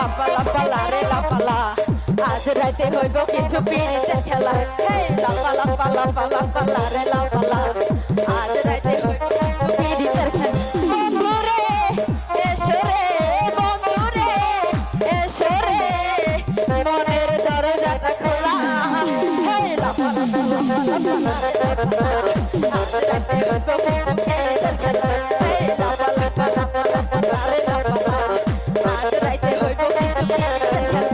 লাপা লাপা লারে লাপালা আজ রাইতে হইব কিছু পিড়িতে খেলা লাপা লাপা লাপা লাপা লারে লাপালা আজ রাইতে হইব পিড়িতের খেলা বন্ধুরে এসো রে বন্ধুরে এসো রে মনের দরজাটা খোলা লাপা লাপা লাপা লাপা লারে লাপালা আজ রাইতে হইব কিছু পিড়িতের খেলা লাপা লাপা লাপা লাপা লারে লাপালা আজ রাইতে হইব কিছু পিড়িতের খেলা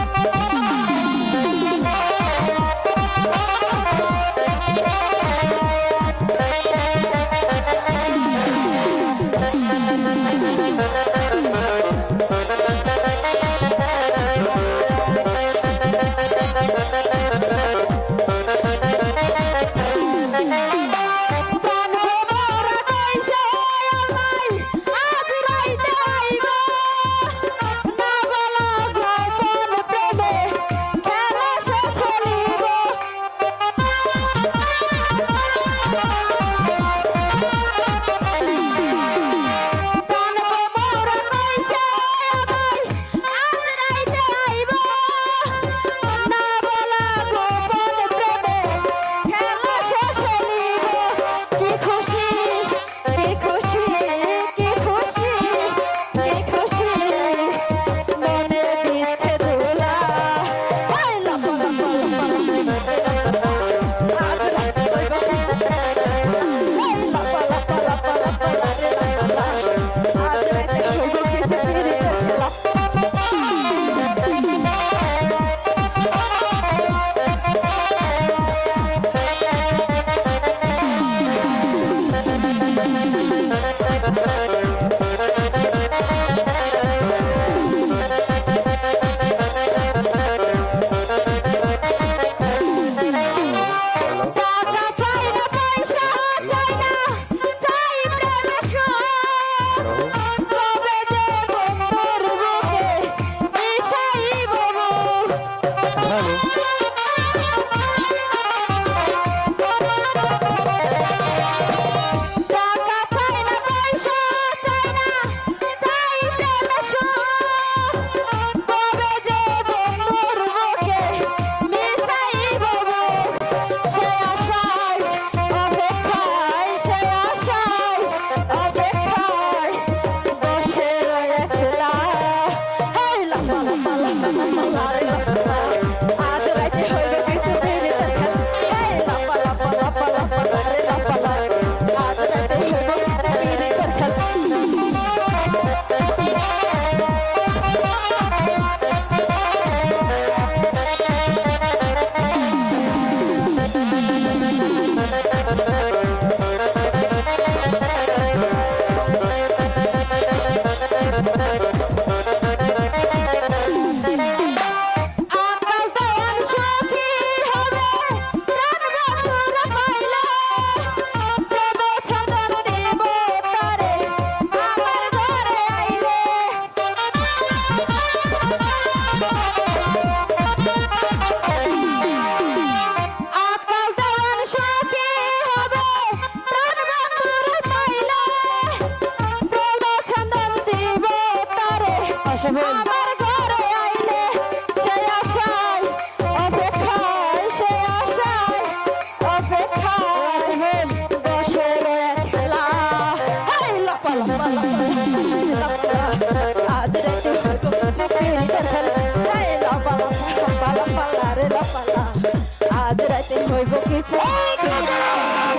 আমার ঘরে আইলে সে আশায় অপেক্ষায় সে আশায় অপেক্ষায় বসে খেলা লাপা লাপা আজ রাতে লাপা লাপা লাপা লাপা লাপা আজ রাতে হইব কিছু